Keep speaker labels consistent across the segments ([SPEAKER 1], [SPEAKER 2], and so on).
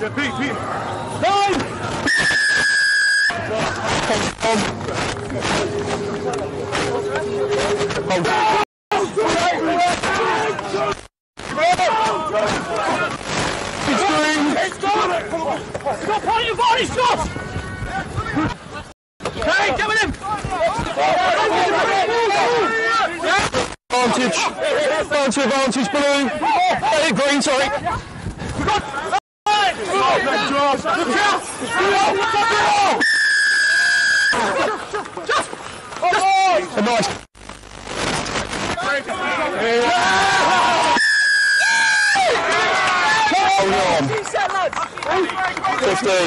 [SPEAKER 1] Yeah, Pete.
[SPEAKER 2] Time!
[SPEAKER 1] Stop on your body, stop! Okay, get with him!
[SPEAKER 2] Advantage, blue. Green, sorry. Nice. 15.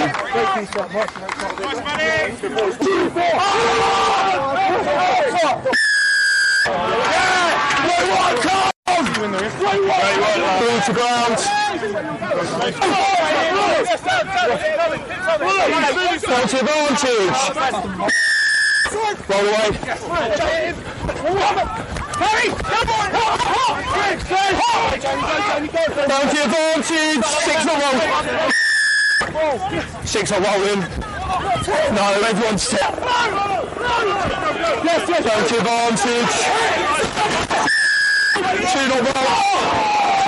[SPEAKER 2] Ball to ground. Penalty advantage. Roll away. Penalty advantage. 6 not rolling. No, everyone's set. Penalty advantage. 2 not rolling.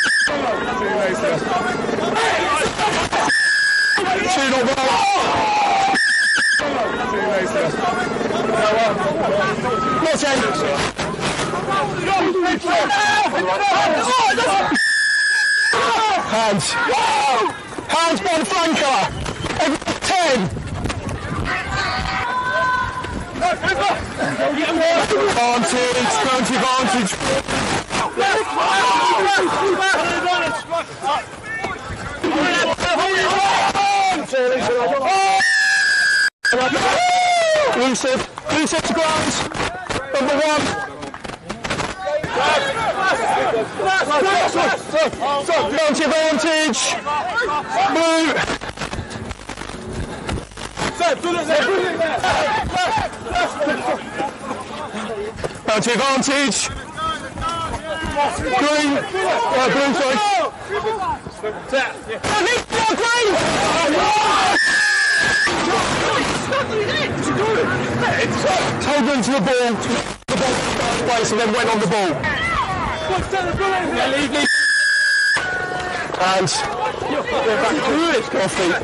[SPEAKER 2] 2 not rolling. Not 10. Hands. Hands by the flanker. 10. Advantage. Lucid to ground. Number 1. Penalty advantage. Blue. Penalty advantage. Green. Blue, sorry. Green. Hold on to the ball. The ball place and then went on the ball. Leave. And off feet.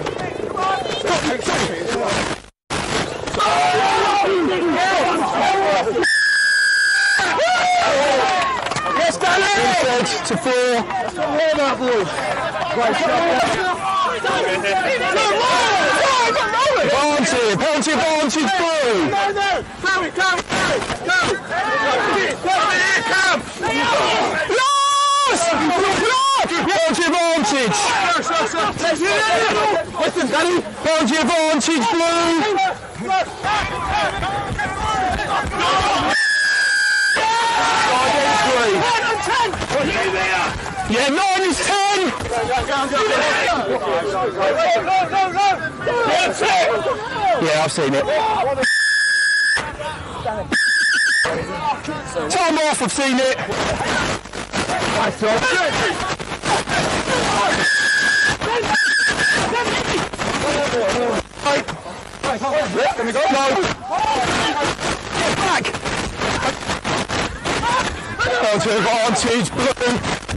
[SPEAKER 2] Yes, Danny! To 4. Penalty advantage, blue. Yes! Penalty advantage. Penalty advantage, blue. Yeah, 9 is 10. Yeah, I've seen it. Time off, I've seen it. Back. Penalty advantage, blue.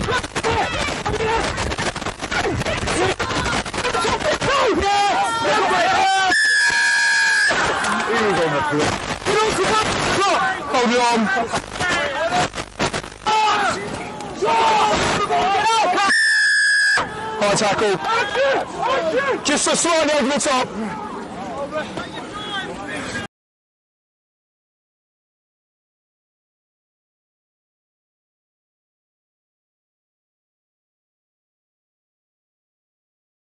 [SPEAKER 2] Hold on. High tackle. Just a slightly over the top.